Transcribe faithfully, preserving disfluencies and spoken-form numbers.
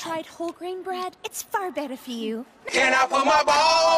tried whole grain bread? It's far better for you. Can I put my balls